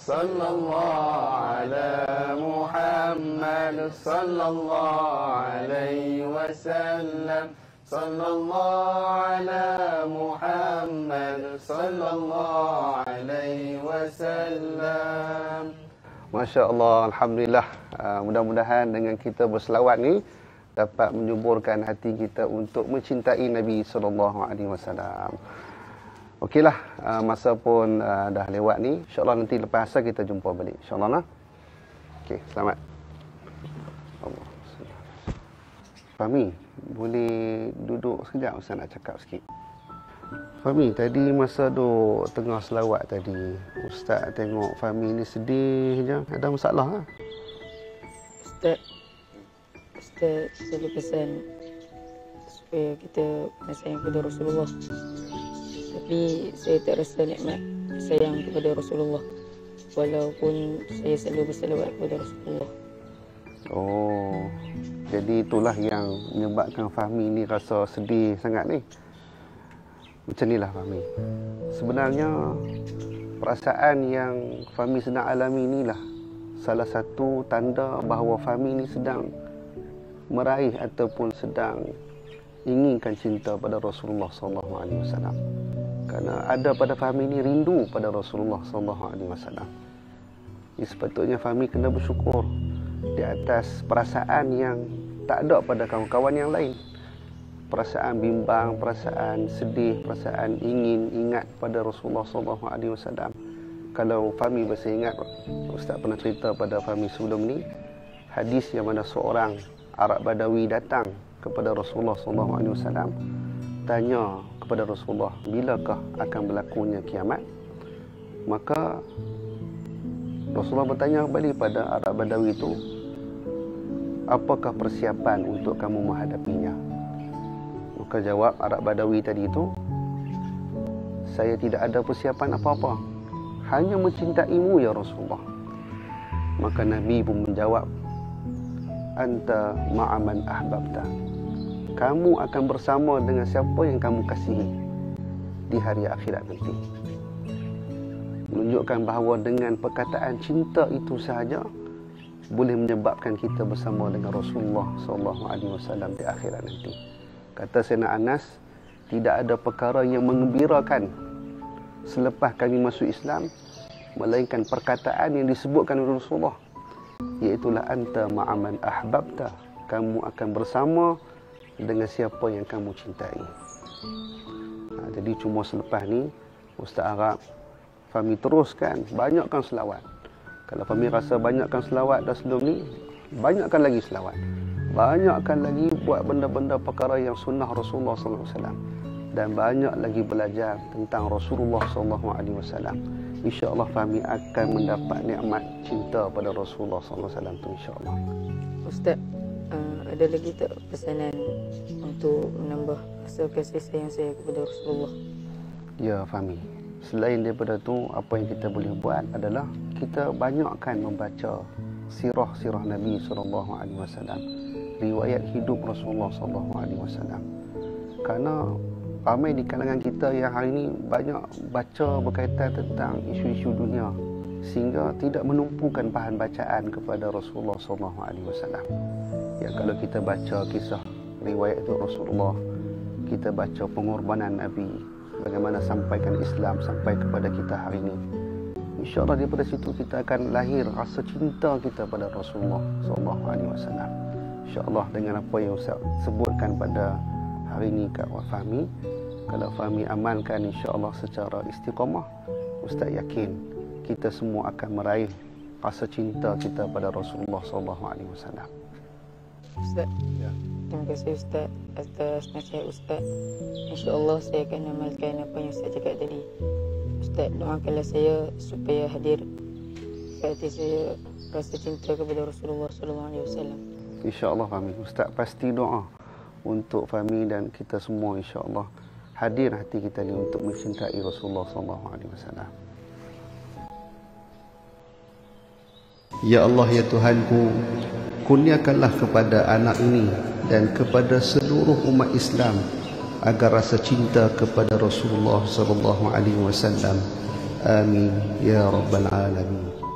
sallallahu ala Muhammad sallallahu alaihi wasallam. Sallallahu ala Muhammad sallallahu alaihi wasallam. Masya Allah, Alhamdulillah. Mudah-mudahan dengan kita berselawat ni dapat menyuburkan hati kita untuk mencintai Nabi SAW. Okeylah, masa pun dah lewat ni. InsyaAllah nanti lepas asar kita jumpa balik. InsyaAllah lah. Okey, selamat. Fahmi, boleh duduk sekejap? Ustaz nak cakap sikit. Fahmi, tadi masa duk tengah selawat tadi, Ustaz tengok Fahmi ni sedih je. Ada masalah lah? Ustaz selalu pesan supaya kita sayang kepada Rasulullah. Tapi saya tak rasa nikmat sayang kepada Rasulullah, walaupun saya selalu berselawat kepada Rasulullah. Oh, jadi itulah yang menyebabkan Fahmi ni rasa sedih sangat ni. Macam inilah Fahmi. Sebenarnya perasaan yang Fahmi sedang alami inilah salah satu tanda bahawa Fahmi ni sedang meraih ataupun sedang inginkan cinta pada Rasulullah SAW. Kerana ada pada Fahmi ni rindu pada Rasulullah SAW. Sepatutnya Fahmi kena bersyukur di atas perasaan yang tak ada pada kawan-kawan yang lain. Perasaan bimbang, perasaan sedih, perasaan ingin ingat pada Rasulullah SAW. Kalau Fahmi masih ingat, Ustaz pernah cerita pada Fahmi sebelum ni, hadis yang mana seorang Arab Badawi datang kepada Rasulullah SAW, tanya kepada Rasulullah, bilakah akan berlakunya kiamat? Maka Rasulullah bertanya kembali pada Arab Badawi itu, apakah persiapan untuk kamu menghadapinya? Maka jawab Arab Badawi tadi itu, saya tidak ada persiapan apa-apa, hanya mencintaimu ya Rasulullah. Maka Nabi pun menjawab, anta ma'aman ahbabta, kamu akan bersama dengan siapa yang kamu kasihi di hari akhirat nanti. Menunjukkan bahawa dengan perkataan cinta itu sahaja boleh menyebabkan kita bersama dengan Rasulullah SAW di akhirat nanti. Kata Sayyidina Anas, tidak ada perkara yang menggembirakan selepas kami masuk Islam melainkan perkataan yang disebutkan oleh Rasulullah, iaitulah anta ma'aman ahbabta, kamu akan bersama dengan siapa yang kamu cintai. Jadi cuma selepas ni Ustaz harap Fahmi teruskan, banyakkan selawat. Kalau Fahmi rasa banyakkan selawat dah sebelum ni, banyakkan lagi selawat. Banyakkan lagi buat benda-benda perkara yang sunnah Rasulullah SAW. Dan banyak lagi belajar tentang Rasulullah SAW. InsyaAllah Fahmi akan mendapat nikmat cinta pada Rasulullah SAW tu, insyaAllah. Ustaz, ada lagi tak pesanan untuk menambah rasa kasih sayang saya kepada Rasulullah? Ya Fahmi, selain daripada tu, apa yang kita boleh buat adalah kita banyakkan membaca sirah-sirah Nabi SAW, riwayat hidup Rasulullah SAW. Kerana ramai di kalangan kita yang hari ini banyak baca berkaitan tentang isu-isu dunia, sehingga tidak menumpukan bahan bacaan kepada Rasulullah SAW. Ya, kalau kita baca kisah riwayat itu Rasulullah, kita baca pengorbanan Nabi, bagaimana sampaikan Islam sampai kepada kita hari ini, InsyaAllah daripada situ kita akan lahir rasa cinta kita pada Rasulullah SAW. InsyaAllah dengan apa yang Ustaz sebutkan pada hari ini kat Fahmi, kalau Fahmi amalkan insyaAllah secara istiqamah, Ustaz yakin kita semua akan meraih rasa cinta kita pada Rasulullah SAW. Ustaz, ya. Terima kasih Ustaz atas nasihat Ustaz. InsyaAllah saya akan amalkan apa yang Ustaz cakap tadi. Ustaz, doakanlah saya supaya hadir kat hati saya rasa cinta kepada Rasulullah SAW. InsyaAllah Fahmi, Ustaz pasti doa untuk Fahmi dan kita semua, insyaAllah hadir hati kita ni untuk mencintai Rasulullah SAW. Ya Allah, ya Tuhanku, kurniakanlah kepada anak ini dan kepada seluruh umat Islam agar rasa cinta kepada Rasulullah SAW Amin ya rabbal alamin.